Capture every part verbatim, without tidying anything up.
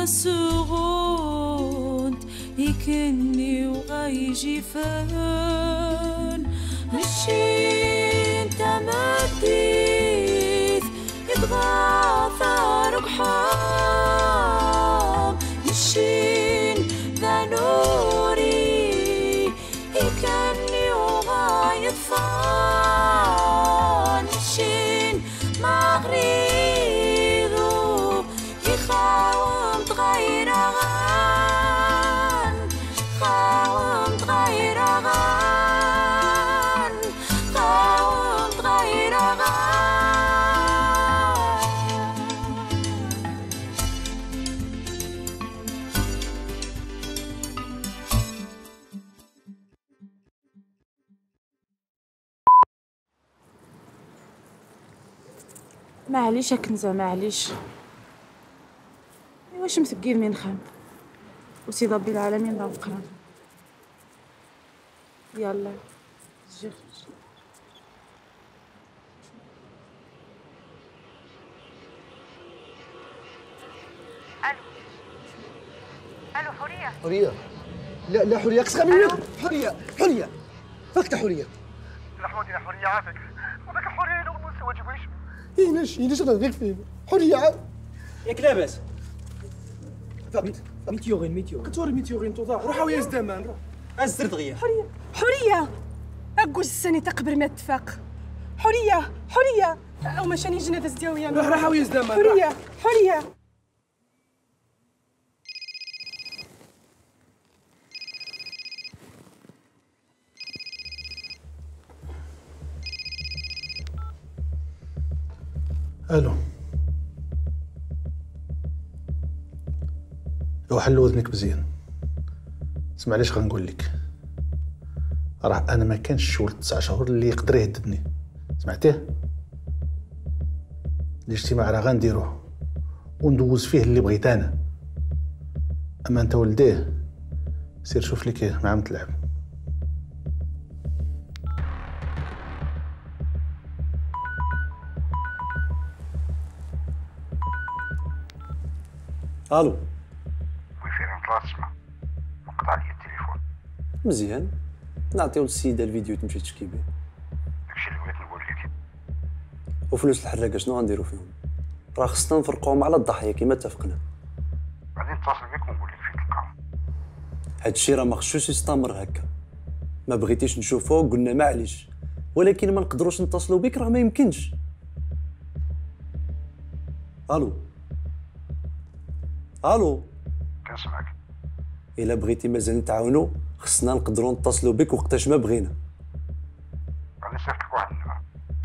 سغوند يكني وغيجي فان نشين تمديث يتغاثر قحام نشين ذا نوري يكني وغايد فان نشين مغريدو يخاوم تغير غان خاوم تغير غان خاوم تغير غان. معليش يا كنزة معليش. واش مثقيل من خام وسي ربي العالمين راه بقرا. يلا جي خرج. الو الو حوريه حوريه لا لا حوريه قسخه منك. حوريه حوريه فكت حوريه لحمودي يا حوريه عافاك وذاك حوريه لو موسى واجبويش يناش يناش انا غير فين حوريه عاد ياك لاباس فقت ميتيورين ميتيورين كتوري ميتيورين توضا روح ويا زدمان روح الزرد غيا حوريه حوريه اقوس السنه تقبل ما اتفاق حوريه حوريه او ماشاني جنازه ديالي روح روح ويا زدمان حوريه حوريه. الو وحل وذنك مزيان. اسمع ليش غنقول لك، راه انا ما كانش شغل تسع شهور اللي يقدر يهددني، سمعتيه؟ الاجتماع راه غنديروه وندوز فيه اللي بغيت انا، اما انت ولديه سير شوف لك مع عم تلعب. الو وي فين طلعت تسمع وقطع لي التليفون. مزيان نعطيو للسيده الفيديو تمشي تشكي به. داكشي اللي بغيت نقول لك. وفلوس الحراقه شنو غنديرو فيهم؟ راه خصنا نفرقوهم على الضحيه كما اتفقنا. بعدين نتصل بك ونقول لك فين تلقاهم. هادشي راه ما خصوش يستمر هكا. ما بغيتيش نشوفوه قلنا معليش، ولكن ما نقدروش نتصلوا بك راه ما يمكنش. الو الو كنسمعك. الا بغيتي مازال نتعاونوا خصنا نقدروا نتصلوا بك وقتاش ما بغينا. غادي نصيفط لك واحد النهار.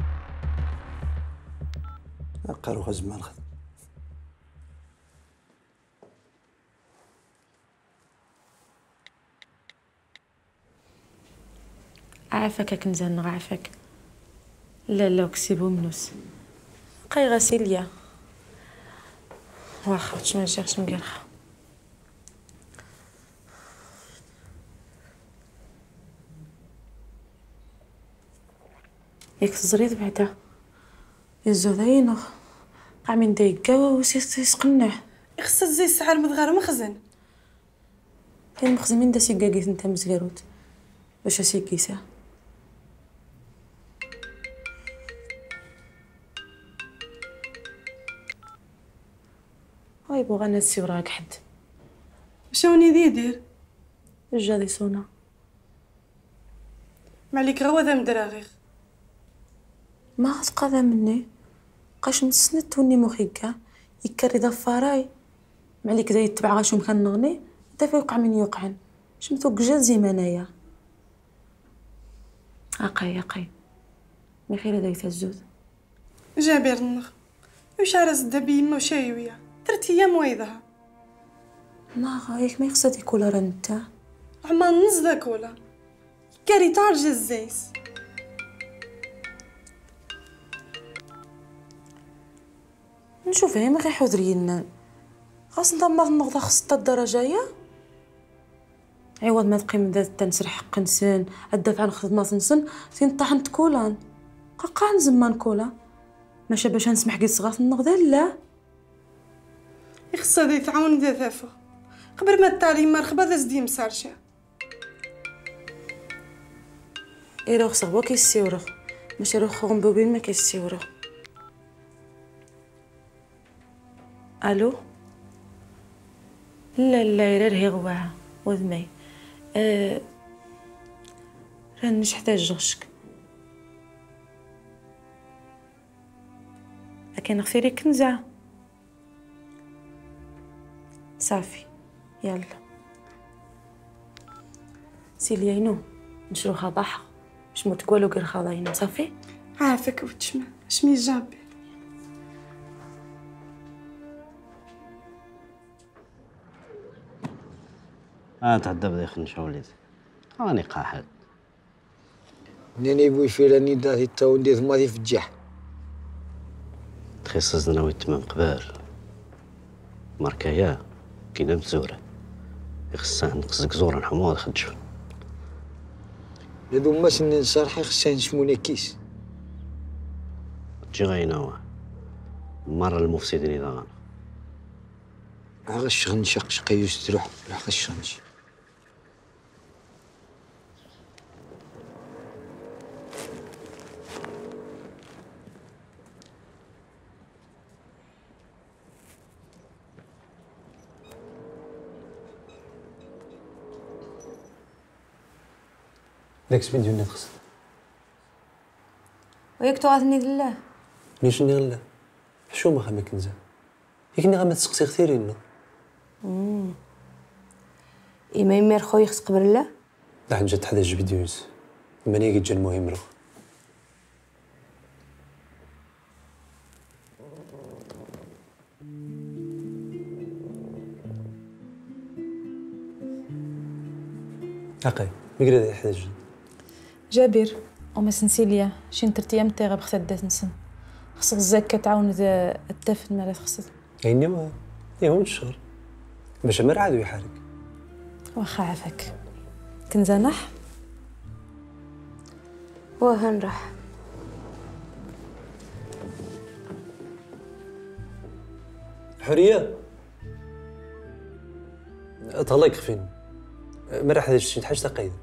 قالوا غزمان الخدم. عافاك كنزان عافاك. لا لا كسيبو منوس بقاي غسيليا واخا هادشي ما نشيخش مقرخه. ياك تزريد بعدا يزو ذاينو قاع من دايكا وسيس يسقنع خص تزي الساعه المدغره مخزن كاين مخزن من دا سيكاكيت نتا مزكروت باش سيكيسا. هاي بغا نسي وراك حد شوني ذي يدير جا سونا مالك غوا ذا مدراغيغ ما تقاذا مني قاش نسند توني مخيكا يكري ضفاراي مالك ذا يتبع غاشو مكان نغني انت فوقع من يوقعن شمتو جال زي منايا اقاي اقاي ما خير ذا يتزود جابر النغ وش عرس دبي ما شايويا ثلاث ايام ويضها ما غايك ما يخصها كولا رنتا عما نص ذا كولا كاري تعرج الزيس نشوف هي ما غير حذرينا خاص نضمر النغضه خص الدرجه عوض ما تقيم ذات تنسر حق نسن الدفع عن خدمه نسن فين طاحنت كولان قاقا نزمان كولا ماشي باش نسمح كي صغار النغضه لا خصها دي تعاون دي ثافا قبل ما التعليم مرخبه ذا زدي مسارشه. اي روخ صغبو كيسيورو ماشي روخ غنبوبين ما كيسيورو. الو لا لا غير هي غواعه وذمي أه... راني نحتاج غشك لكن نغفيري كنزه صافي يلا سيليانو نشرو خضاح باش ما تقولوا غير خضاينا صافي. عافاك وتشمع شمي جابي. اه تعدى بدا يخنش وليدي راني قاحل. ناني بوي فيراني داتي تاون دي ثماضي في الجح تخصصنا ويتمام قبال ماركايا كينا مزورة يخصها نقصك زورا نحموض خدشو لدو ماس نصرحي خصها نشمونا كيس تجي غايناوه مرة المفسدين إذا غانا غش غنشق شقيوس تروح غش غنشي. داك السبيل ديالنا تخص وياك تغاثني لله نيش ني غلا حشومه خا ما كنزه يكني غا ما تسقسي كثيرين امم إما يمير خويا خص قبل الله لا حنجا تحدى فيديوز ماني جا المهم رو هاقي مقرا ذا يحتاج جابر وما سنسيليا شين ترتيام تاغا بختدات نسن خصك الزكاة تعاون ذا الدفن مالا تخصد ايني ما يهون الشهر باش ما عادو يحرك واخا عافاك كنزا نح واه نروح حريه طلق فين ما راح شي حاجه تقيد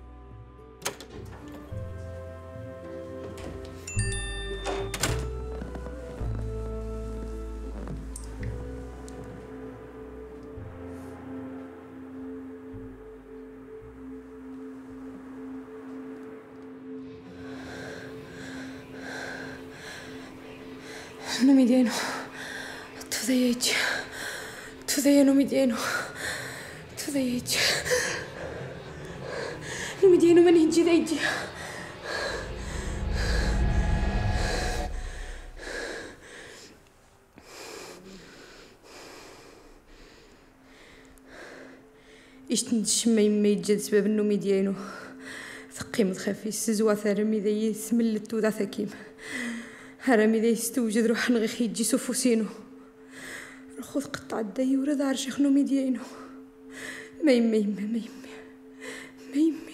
non mi dieno tu dai tu dai non mi dieno tu dai non mi dieno mani ji dai إيش تنشمي ما يتجد سبب إنه ميديانو ثقيم تخافي سزوا ثرمي ذي سملت وذا ثكيم هرمي ذي استوجد روح نغي خيجي سفوسينو خذ قطع الداي ورد عرش خنو ميديانو ما يمي يمي ما يمي ما يمي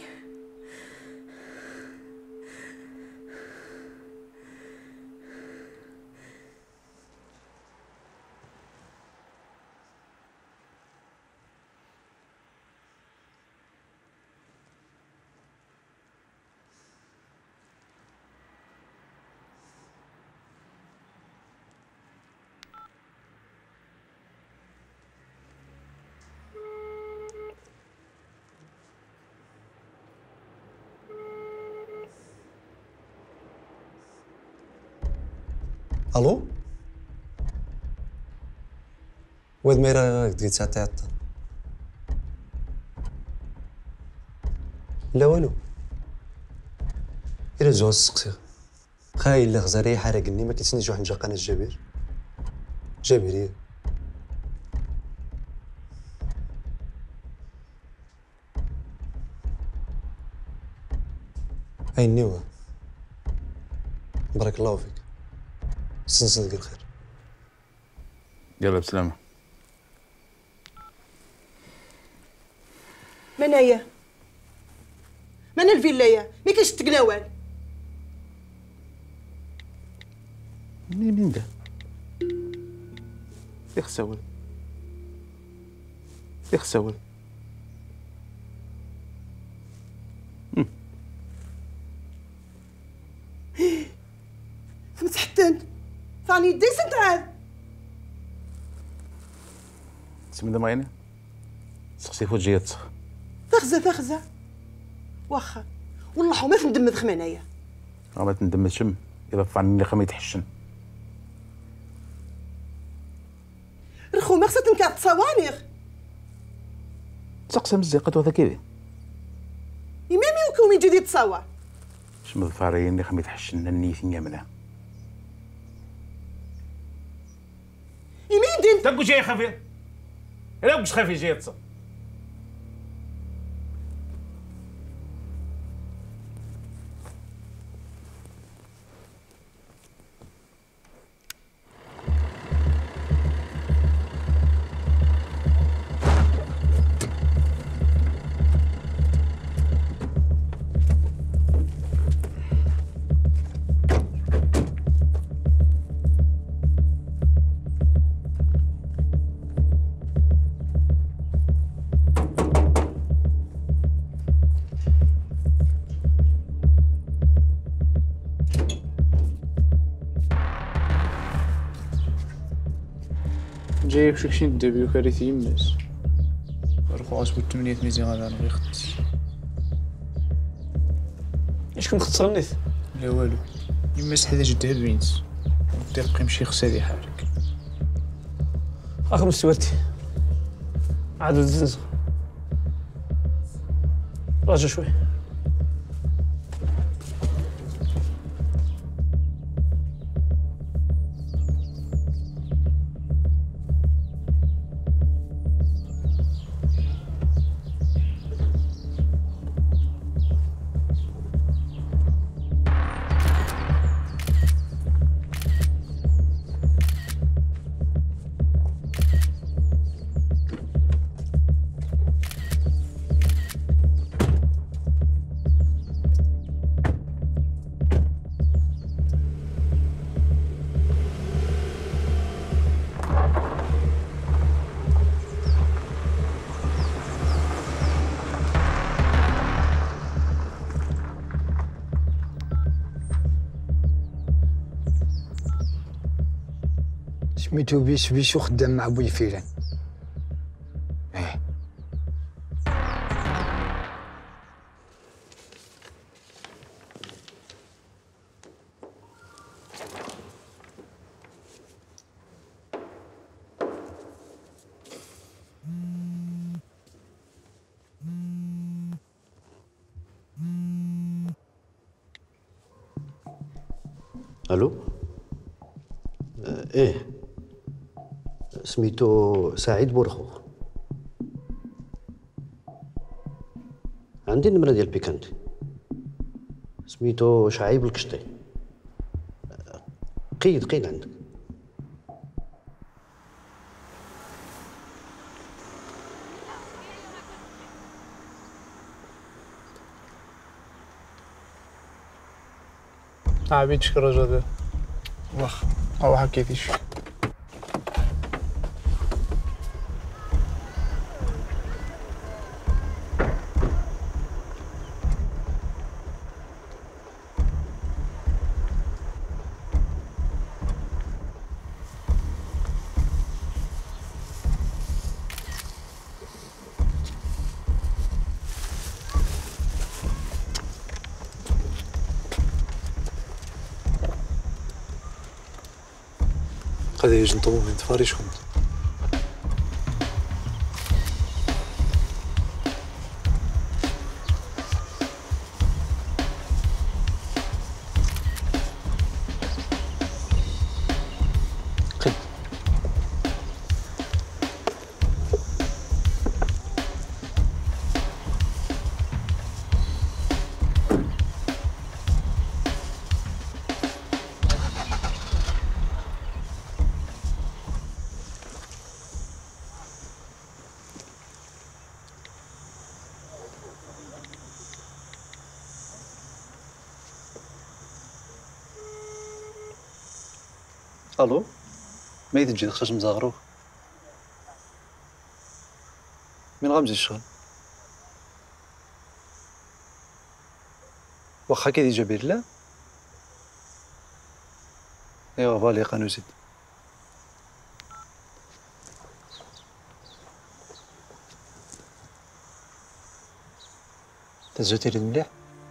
الو واد ميرا ديت ساعه عطل لا والو إلا زوز سقسي خايل اللي غزاري حرقني ما كيتسنيش واحد نجا قناه جابر جابريه اي نيوه بارك الله فيك صدق الخير يلا بسلامة. من هي؟ من الفيلاية؟ ما كاينش تقلاوال. منين مين ده؟ يا خساول يخسول فهمت حتى فاني يدي سنترال تسمى دابا عيني سقسي فوت جايه تسخ فخزه فخزه واخا والله ما تندمد خم هنايا راه ما تندمت شم الا فاني اللي خا ما يتحشن رخو ما خصها تنكع تصوانيغ تسقسى مزيقات وهذا كيدي إمامي وكومي جديد تصور شم الفارين اللي خا ما يتحشن النيت نيامنا يمين دين تاكو جاي خفيف لا واش خفيف جاي تص جايب شكشين الدبي وكارثي يمس رخو عصبو التمنية ميزي غادا نغي خدس اش كنت ختصغنيت؟ لا والو يمس حدا جدها بينس دير قيم شي خسادي حالك اخر مستواتي عاد الزنزة راجع شوي سميتو بيش بيش وخدام مع بوي فيران. ايه الو آه ايه سميتو سعيد بورخوخ. عندي النمرة ديال بيكانتي سميتو شعيب الكشطي. قيد قيد عندك. عبيد شكرا جدا واخ او حكيتيش قد يجي نطوم من تفاريش كنت قد الو ما يتجي خصوص مزاغرو من غامزي الشغل واخا كي ديجا بير لا ايوا فالي قانو زيد تزوتي لي مليح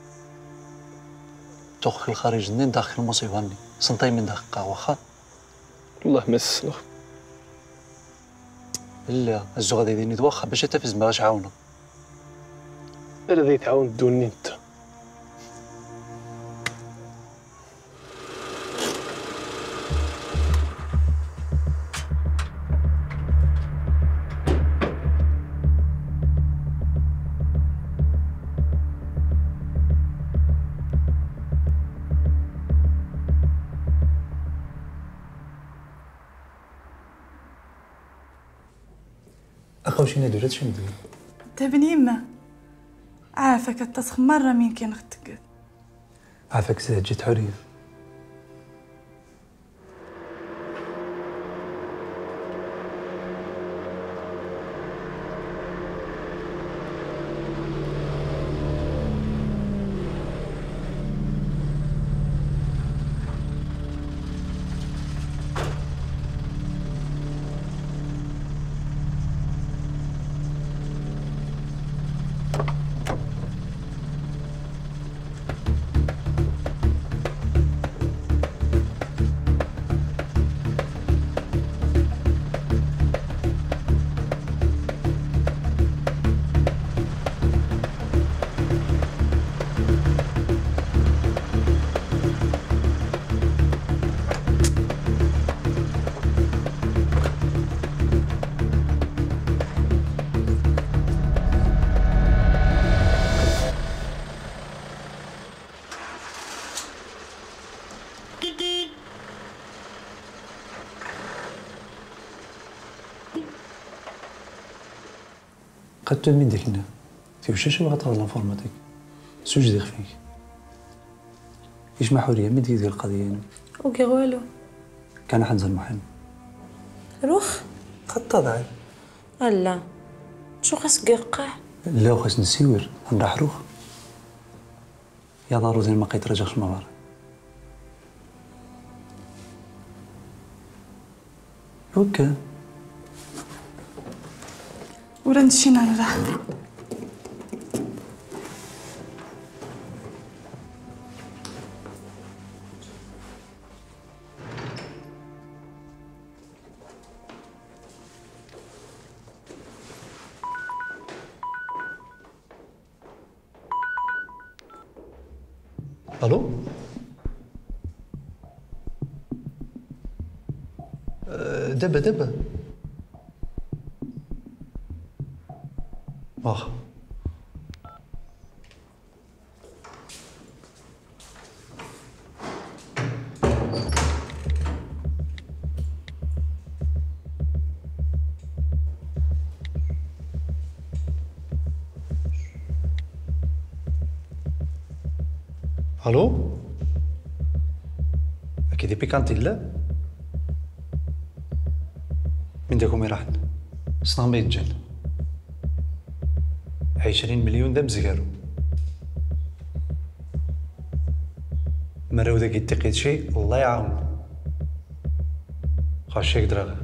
توخي الخارج نين داخل المصيبه ني سنطي من دقيقه واخا والله ما السلام. لا الزو غادي يديني واخا باش تفز ما غاش عاونا الا غادي تعاون دوني انت. اخا واش ندير هادشي ندير انت بن يما عافاك التصخ مره مين كان اختك عافاك زاد جيت حريه قد تمين ديك هنا تيمشي شي واحد تغلط الانفورماتيك سوج دير فيك ايش ما حوريه مد ديال القضيه يعني وكي والو كان حنزل المحل روح قد تضعي لا شو خاص قرقع لا خاص نسيور نروح روح يا دارو زين ما قيترجعش مبارك اوكي ورا مشينا نروح. الو أه دابا دابا واخا الو اكيد بيكانتي لا من داكم يراحن صنع يتجن عشرين مليون دا مزقارو مراو داك يتقيد شي الله يعاون خاش يقدر غير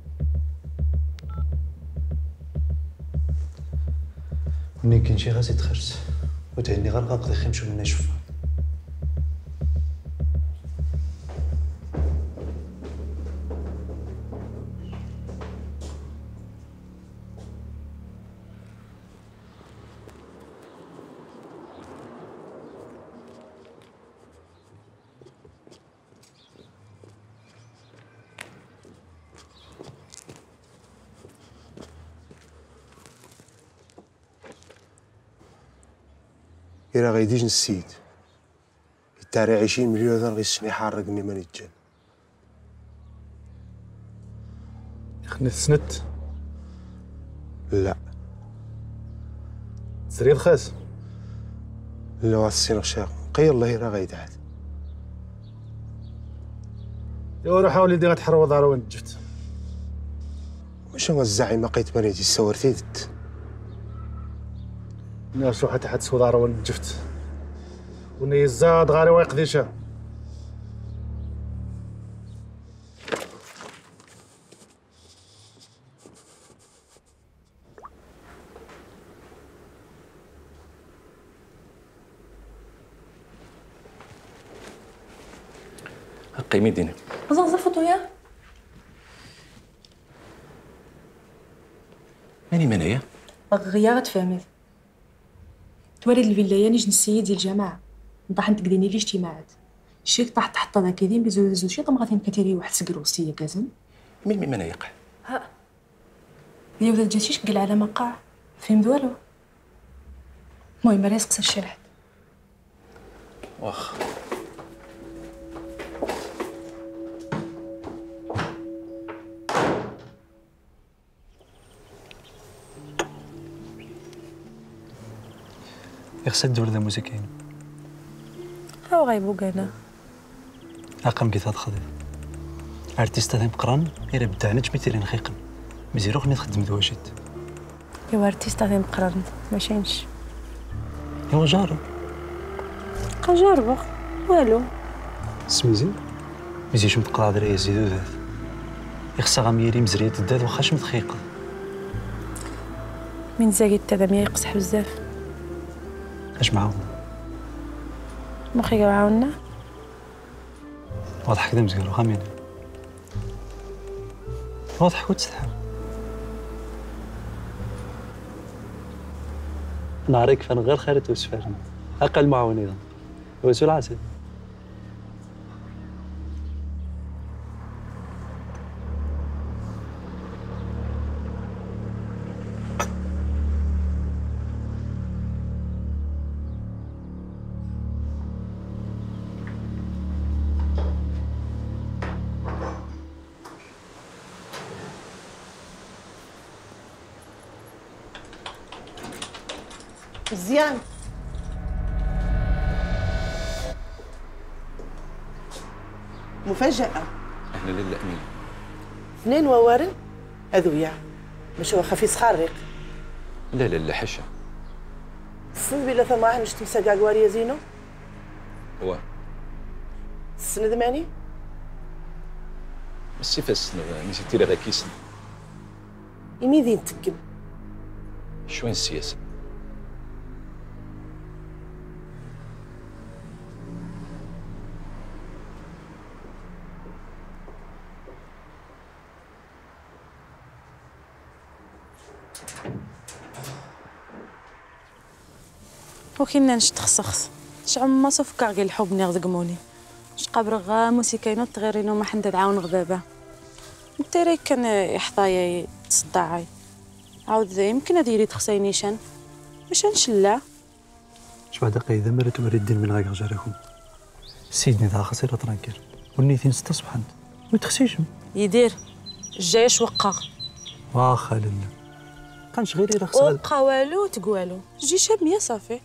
مني كاين شي غازي تخرس وتهني غير غنقضي خمشو منا شوفها إلا غيديش نسيت التاري عشرين مليون ذا غيسني حارقني من الجن خني تسنت لا سريد خاس لا واسين غشاق قي الله راه غيدعد يا روح وليدي غتحروض على وين جبت واش هو الزعيم ما قيت مريتي سورتيت ناس حتى حد سودار ونجفت وني زاد غاري ويقديشها. قيمي ديني زغزغ فوتويا ماني منايا غيا غتفهمي توالد الفيلايا نيج نسيي ديال الجماعه نطاح نتقديني لي اجتماعات شيك طاح تحط هذا كيدين بزوج زوج شي طم غادي كتيري واحد سكروسيه كازم مين مين منايا قع ها هي ولا جاتيش قال على مقاع فهم والو المهم راه يسقس الشرح واخ يخصك دور ذا موسيقيين هاو غايبو كانا اقام كي تخدم ارتيست هذا مقران غير بدانا تمثيلين نخيقن مزيرو خني تخدم دواجد ايوا ارتيست هذا مقران ماشينش ايوا جارب قجربه والو سميزي مزيش متقرا دري يزيدو ذات يخصها غاميري مزريه الداد واخاش متخيقه من زاكي التدميه يقصح بزاف اش معاهم مخي عاونا واضح كذا مزيرو خامين واضح وتستحى نهارك فان غير خيرت وسفارنا اقل معاون ايضا وسول عسل مزيان مفاجأة احنا لله امين اثنين ووارن هذويا ماشي واخا في صخارق لا لا لا حاشا السن بلا ثم واحد مش تمسى كاع كواريا زينو هو السن ذماني ماشي فاس نسيتي لها كيسن يميدين تكم شوين السياسه وكنا نشتخسخ شعم ما صف كاع الحب نغدقموني شقابر غا موسيقينو تغيرينو ما حد تعاون غذابه نتيري كان يحظايا تصدعي عاود يمكن هذه يريد خصينيشان باش نشلا شو هذا قيده مرت مريدين من غير جاركم سيدني ذا خسيره ترانكير والنيتين ستة صبحان ما تخسيشم يدير جايش وقا واخا لله كانش غير يرخص وقا والو تقوالو جي شاب مية صافي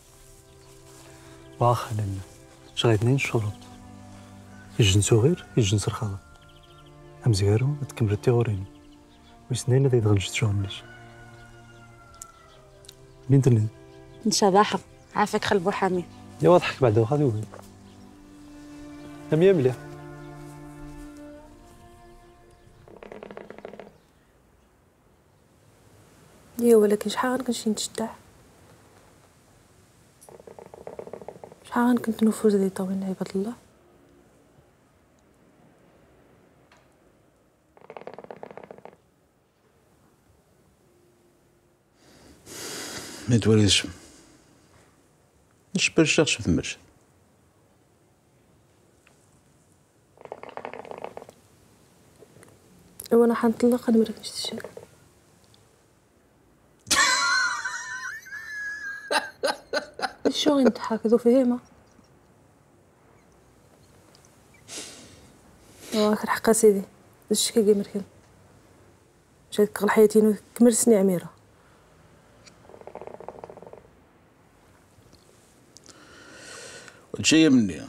واخا لله شغل اثنين شروط يجن صغير يجن سرخاضه امزيارو تكمل التيغورين وسنين هذا يدغل جت شغلش مين تلين نشباحه عافاك خلبو حامي يا واضحك بعد واخا ذوي امية مليح يا ولكن شحال كنمشي نتشتاح شحال كنت نفوز هذه طويل عباد الله ما توريش نشبر الشخص في المرشد وانا حنطلق انا مركش تشتي شو غنضحك ذو فهمه واخر حق سيدي الشكا كي مركن جات قل حياتي كمل سني عميره جايه مني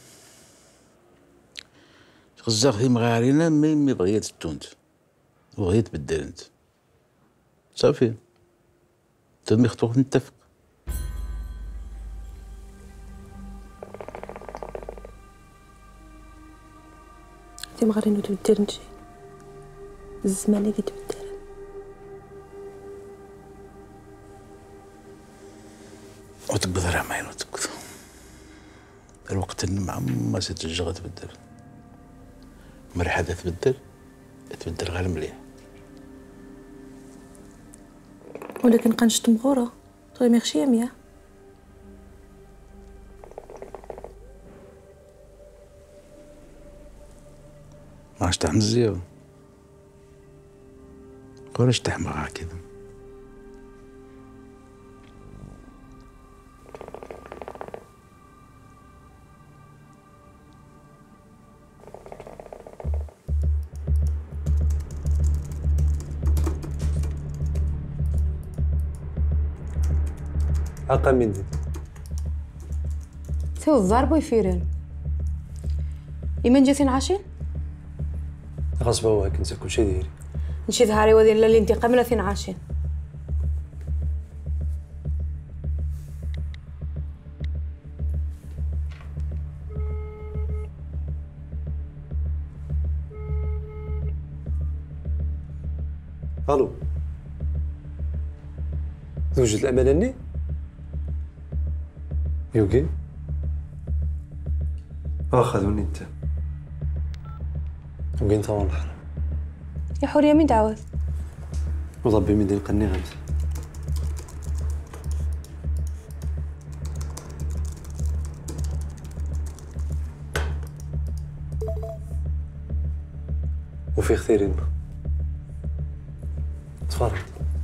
غزاق في مغارينا مي مي بغيت التونت وبغيت بدلنت صافي تدمي خطوك نتفق تمغرين وتبدل نجي الزمان اللي تبدل. وتقبض رحمين وتقبض الوقت اللي مع ما ستجغ تبدل مريحة تبدل تبدل غير مليح. ولكن قنشت مغورة طوي ميغشي ميا ما اشتح مزيو ولا اشتح معاه كذا. عقا من دي ثو الضرب ويفيرن إيمان جاثين عاشين غصبا هو كنت كل شيء ديري نشي ظهري ودين للانتقام لا ثين عاشين. الو توجد الامانه ني يوكي اخذوني انت وقين ثوان الحرام يا حوريه مين دعوت وضبي من دين قني غمس وفي خثيرين تفرج.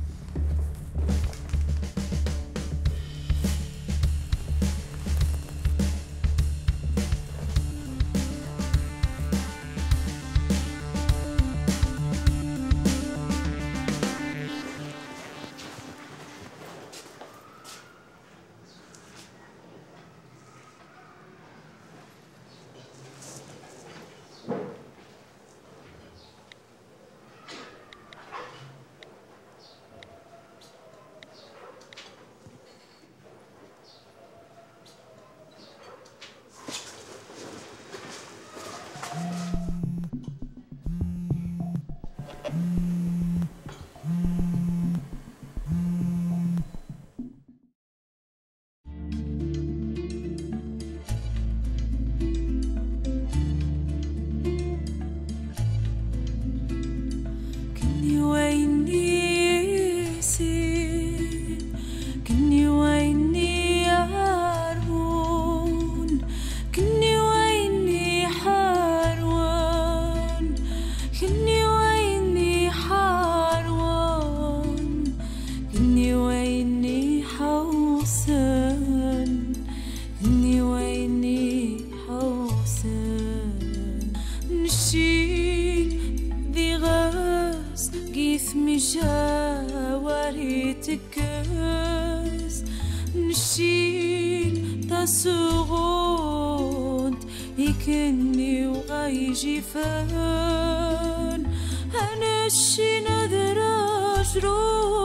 يكني وغيجي فان أنا الشي نذر أجروح